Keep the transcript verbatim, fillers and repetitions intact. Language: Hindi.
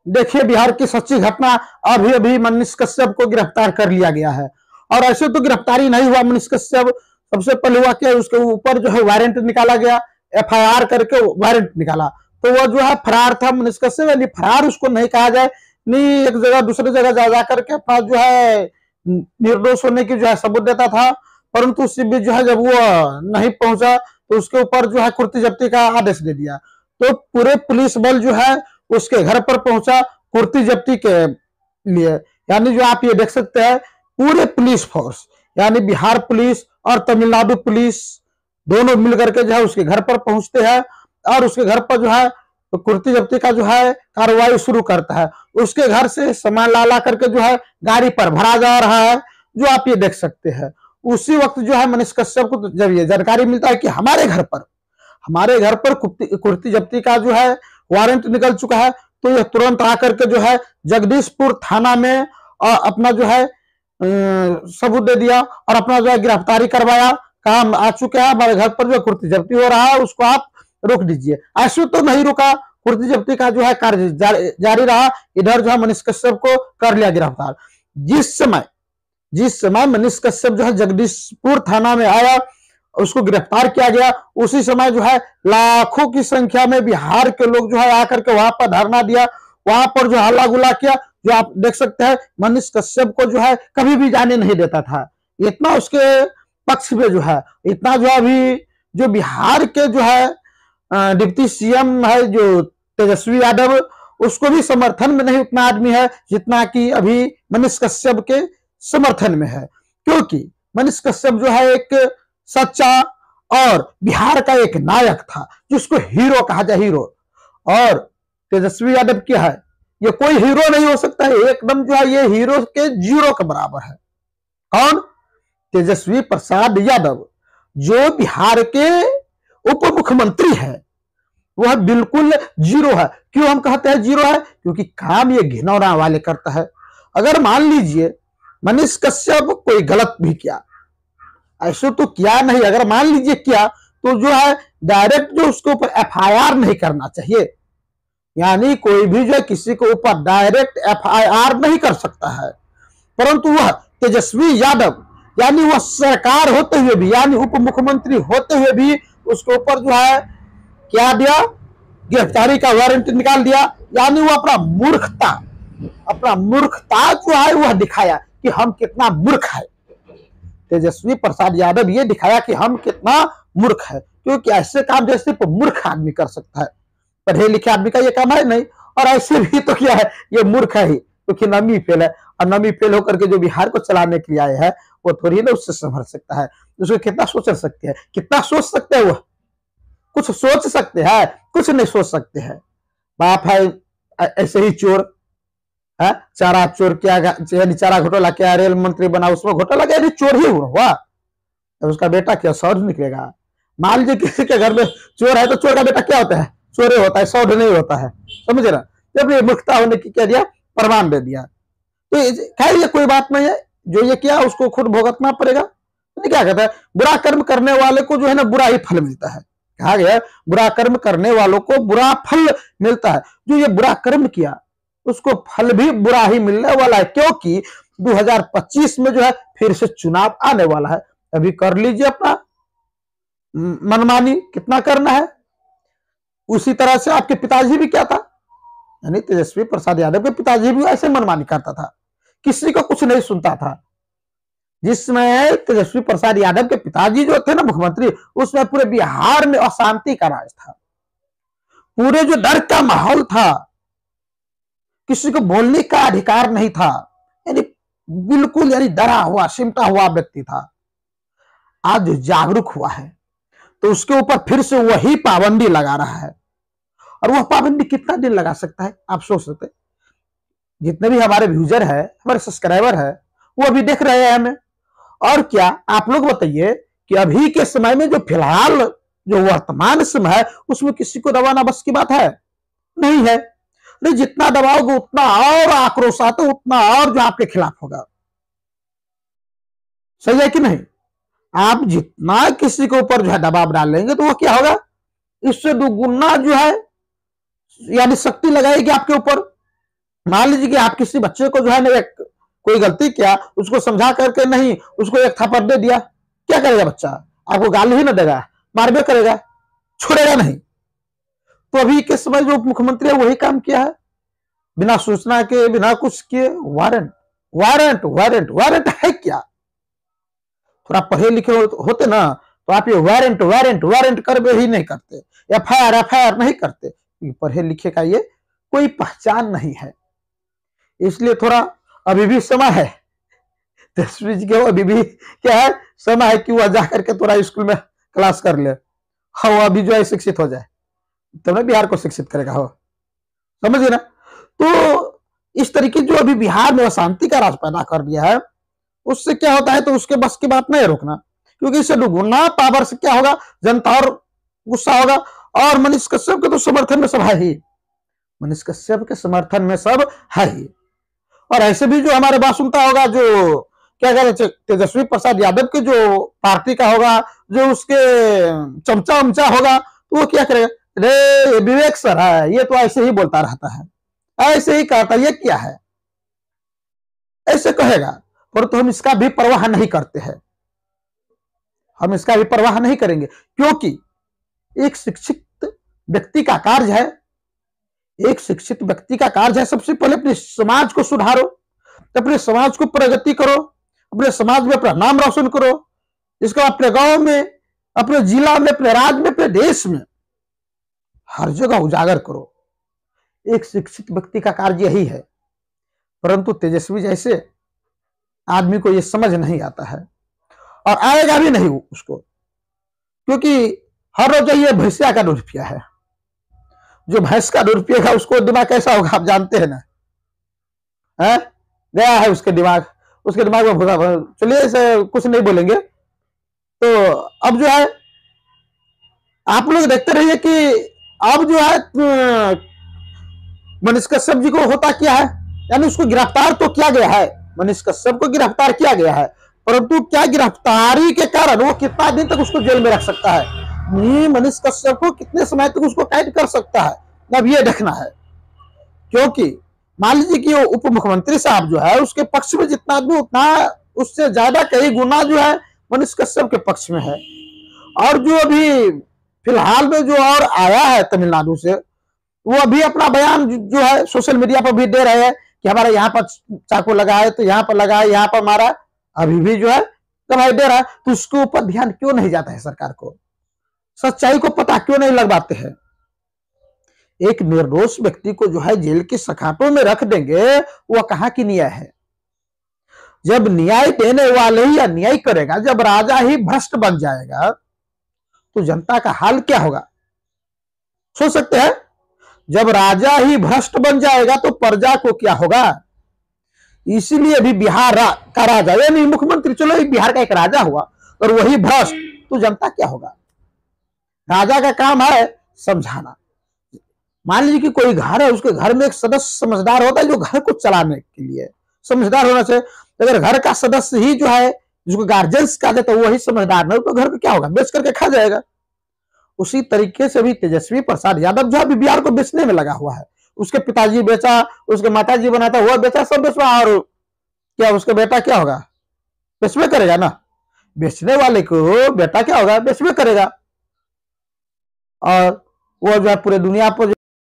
देखिए बिहार की सच्ची घटना, अभी अभी मनीष कश्यप को गिरफ्तार कर लिया गया है। और ऐसे तो गिरफ्तारी नहीं हुआ मनीष कश्यप, सबसे पहले हुआ क्या, उसके ऊपर जो है वारंट निकाला गया, एफ आई आर करके वारंट निकाला, तो वो जो है फरार था मनीष कश्यप। यानी फरार उसको नहीं कहा जाए, नहीं एक जगह दूसरी जगह जा जा करके अपना जो है निर्दोष होने की जो है सबूत देता था, परंतु उसी बीच जो है जब वो नहीं पहुंचा तो उसके ऊपर जो है कुर्ती जब्ती का आदेश दे दिया। तो पूरे पुलिस बल जो है उसके घर पर पहुंचा कुर्ती जब्ती के लिए। यानी जो आप ये देख सकते हैं पूरे पुलिस फोर्स, यानी बिहार पुलिस और तमिलनाडु पुलिस दोनों मिलकर के जो है उसके घर पर पहुंचते हैं और उसके घर पर जो है तो कुर्ती जब्ती का जो है कार्रवाई शुरू करता है। उसके घर से सामान ला ला करके जो है गाड़ी पर भरा जा रहा है, जो आप ये देख सकते हैं। उसी वक्त जो है मनीष कश्यप को जब ये जानकारी मिलता है कि हमारे घर पर हमारे घर पर कुर्ती जब्ती का जो है वारंट निकल चुका है, तो यह तुरंत आकर के जो है जगदीशपुर थाना में अपना जो है सबूत दे दिया और अपना जो है गिरफ्तारी करवाया। काम आ चुका है, हमारे घर पर जो कुर्ती जब्ती हो रहा है उसको आप रोक दीजिए। ऐसे तो नहीं रुका, कुर्ती जब्ती का जो है कार्य जारी रहा। इधर जो है मनीष कश्यप को कर लिया गिरफ्तार। जिस समय जिस समय मनीष कश्यप जो है जगदीशपुर थाना में आया, उसको गिरफ्तार किया गया, उसी समय जो है लाखों की संख्या में बिहार के लोग जो है आकर के वहां पर धरना दिया, वहां पर जो हल्ला गुल्ला किया। जो आप देख सकते हैं मनीष कश्यप को जो है कभी भी जाने नहीं देता था, इतना उसके पक्ष में जो है, इतना जो अभी जो बिहार के जो है डिप्टी सीएम है जो तेजस्वी यादव, उसको भी समर्थन में नहीं उतना आदमी है जितना कि अभी मनीष कश्यप के समर्थन में है। क्योंकि मनीष कश्यप जो है एक सच्चा और बिहार का एक नायक था जिसको हीरो कहा जाए, हीरो। और तेजस्वी यादव क्या है, ये कोई हीरो नहीं हो सकता है, एकदम जो है ये हीरो के जीरो के बराबर है। कौन? तेजस्वी प्रसाद यादव, जो बिहार के उप मुख्यमंत्री है, वह बिल्कुल जीरो है। क्यों हम कहते हैं जीरो है? क्योंकि काम ये घिनौना वाले करता है। अगर मान लीजिए मनीष कश्यप कोई गलत भी किया, ऐसे तो किया नहीं, अगर मान लीजिए किया तो जो है डायरेक्ट जो उसके ऊपर एफ आई आर नहीं करना चाहिए। यानी कोई भी जो है किसी के ऊपर डायरेक्ट एफ आई आर नहीं कर सकता है, परंतु वह तेजस्वी यादव यानी वह सरकार होते हुए भी, यानी उप मुख्यमंत्री होते हुए भी उसके ऊपर जो है क्या दिया, गिरफ्तारी का वारंट निकाल दिया। यानी वो अपना मूर्खता अपना मूर्खता जो है वह दिखाया कि हम कितना मूर्ख है। तेजस्वी प्रसाद यादव ये दिखाया कि हम कितना मूर्ख है, क्योंकि ऐसे काम जैसे तो मूर्ख आदमी कर सकता है, पढ़े लिखे आदमी का ये काम है नहीं। और ऐसे भी तो क्या है, ये मूर्ख है ही, क्योंकि तो नमी फेल है, और नमी फेल होकर के जो बिहार को चलाने के लिए आए हैं वो थोड़ी ना उससे संभल सकता है। उसको कितना सोच सकते हैं, कितना सोच सकते हैं, वह कुछ सोच सकते हैं? कुछ नहीं सोच सकते हैं। बाप है ऐसे ही चोर है, चारा चोर किया, यानी चारा घोटाला किया, रेल मंत्री बना, उसमें घोटाला किया, यानी चोर ही हुआ। अब उसका बेटा क्या सौध निकलेगा? मान लीजिए किसी के घर में चोर है तो चोर का बेटा क्या होता है? चोर होता है, सौध नहीं होता है, समझे ना। जब ये मुख्ता होने की क्या दिया, प्रमाण दे दिया, तो खैर ये कोई बात नहीं है, जो ये किया उसको खुद भुगतना पड़ेगा। तो क्या कहता है, बुरा कर्म करने वाले को जो है ना बुरा ही फल मिलता है। कहा गया बुरा कर्म करने वालों को बुरा फल मिलता है। जो ये बुरा कर्म किया उसको फल भी बुरा ही मिलने वाला है, क्योंकि दो हज़ार पच्चीस में जो है फिर से चुनाव आने वाला है। अभी कर लीजिए अपना मनमानी, कितना करना है। उसी तरह से आपके पिताजी भी क्या था, यानी तेजस्वी प्रसाद यादव के पिताजी भी ऐसे मनमानी करता था, किसी को कुछ नहीं सुनता था। जिसमें तेजस्वी प्रसाद यादव के पिताजी जो थे ना मुख्यमंत्री, उसमें पूरे बिहार में अशांति का राज था, पूरे जो डर का माहौल था, किसी को बोलने का अधिकार नहीं था, यानी बिल्कुल यानी डरा हुआ सिमटा हुआ व्यक्ति था। आज जो जागरूक हुआ है तो उसके ऊपर फिर से वही पाबंदी लगा रहा है। और वह पाबंदी कितना दिन लगा सकता है आप सोच सकते। जितने भी हमारे व्यूजर है, हमारे सब्सक्राइबर है, वो अभी देख रहे हैं हमें। और क्या आप लोग बताइए कि अभी के समय में जो फिलहाल जो वर्तमान समय है उसमें किसी को दबाना बस की बात है? नहीं है। नहीं, जितना दबाओगे उतना और आक्रोश आता, उतना और जो आपके खिलाफ होगा। सही है कि नहीं? आप जितना किसी के ऊपर जो है दबाव डालेंगे तो वो क्या होगा, इससे दुगुना जो है यानी शक्ति लगाएगी आपके ऊपर। मान लीजिए कि आप किसी बच्चे को जो है ना एक कोई गलती किया, उसको समझा करके नहीं, उसको एक थप्पड़ दे दिया, क्या करेगा बच्चा? आपको गाली ही ना देगा, मारबे करेगा, छोड़ेगा नहीं। तो अभी के समय जो उप मुख्यमंत्री है वही काम किया है, बिना सूचना के, बिना कुछ किए वारंट वारंट वारंट वारंट है क्या? थोड़ा पढ़े लिखे होते ना तो आप ये वारंट वारंट वारंट कर भी ही नहीं करते, F I R F I R नहीं करते। पढ़े लिखे का ये कोई पहचान नहीं है, इसलिए थोड़ा अभी भी समय है, दसवीं जी के अभी भी क्या है समय है कि वह जाकर के थोड़ा स्कूल में क्लास कर ले, हाँ वो अभी जो है शिक्षित हो जाए, तब ना बिहार को शिक्षित करेगा। हो समझिए ना। तो इस तरीके जो अभी बिहार में अशांति का राज पैदा कर दिया है, उससे क्या होता है तो उसके बस की बात नहीं रोकना, क्योंकि इससे दुगुना पावर से क्या होगा, जनता और गुस्सा होगा। और मनीष कश्यप के तो समर्थन में सब है ही, मनीष कश्यप के समर्थन में सब है ही। और ऐसे भी जो हमारे बात सुनता होगा, जो क्या कह रहे तेजस्वी प्रसाद यादव के जो पार्टी का होगा, जो उसके चमचा उमचा होगा, तो वो क्या करेगा, रे विवेक सर है, ये तो ऐसे ही बोलता रहता है, ऐसे ही कहता, ये क्या है, ऐसे कहेगा। परंतु हम इसका भी परवाह नहीं करते हैं, हम इसका भी परवाह नहीं करेंगे, क्योंकि एक शिक्षित व्यक्ति का कार्य है, एक शिक्षित व्यक्ति का कार्य है सबसे पहले अपने समाज को सुधारो, अपने समाज को प्रगति करो, अपने समाज में अपना नाम रोशन करो, इसको अपने गांव में, अपने जिला में, अपने राज्य में, अपने देश में हर जगह उजागर करो। एक शिक्षित व्यक्ति का कार्य यही है। परंतु तेजस्वी जैसे आदमी को यह समझ नहीं आता है, और आएगा भी नहीं उसको, क्योंकि हर रोज ये भैंसिया का दूध पिया है, जो भैंस का दूध पिएगा उसको दिमाग कैसा होगा आप जानते हैं ना, है गया है उसके दिमाग, उसके दिमाग में भूसा। चलिए इसे कुछ नहीं बोलेंगे। तो अब जो है आप लोग देखते रहिए कि अब जो है मनीष कश्यप जी को होता क्या है, यानी उसको गिरफ्तार तो किया गया है, मनीष कश्यप को गिरफ्तार किया गया है, परंतु क्या गिरफ्तारी के कारण वो कितना दिन तक उसको जेल में रख सकता है, मनीष कश्यप को कितने समय तक उसको कैद कर सकता है, अब ये देखना है। क्योंकि मान लीजिए कि वो उप मुख्यमंत्री साहब जो है उसके पक्ष में जितना आदमी, उतना उससे ज्यादा कई गुना जो है मनीष कश्यप के पक्ष में है। और जो अभी फिलहाल में जो और आया है तमिलनाडु से, वो अभी अपना बयान जो है सोशल मीडिया पर भी दे रहे हैं कि हमारे यहाँ पर चाकू लगा है, तो यहाँ पर लगा है, यहाँ पर मारा, अभी भी जो है दवाई दे रहा है। तो उसके ऊपर ध्यान क्यों नहीं जाता है सरकार को, सच्चाई को पता क्यों नहीं लगवाते हैं? एक निर्दोष व्यक्ति को जो है जेल के सखाटों में रख देंगे, वह कहां की न्याय है? जब न्याय देने वाले ही अन्याय करेगा, जब राजा ही भ्रष्ट बन जाएगा, तो जनता का हाल क्या होगा सोच सकते हैं? जब राजा ही भ्रष्ट बन जाएगा तो प्रजा को क्या होगा? इसीलिए अभी बिहार रा, का राजा यानी मुख्यमंत्री, चलो बिहार का एक राजा हुआ और वही भ्रष्ट, तो जनता क्या होगा? राजा का काम है समझाना। मान लीजिए कि कोई घर है, उसके घर में एक सदस्य समझदार होता है जो घर को चलाने के लिए समझदार होना चाहिए। अगर घर का सदस्य ही जो है जिसको गार्जियंस कहते तो वही समझदार नहीं, तो घर को क्या होगा? बेच करके खा जाएगा। उसी तरीके से भी तेजस्वी प्रसाद यादव जो है बिहार को बेचने में लगा हुआ है। उसके पिताजी बेचा, उसके माताजी बनाता हुआ बेचा, सब बेचवा, और क्या उसका बेटा क्या होगा? बेचवे करेगा ना। बेचने वाले को बेटा क्या होगा? बेचवे करेगा। और वो जो है पूरे दुनिया पर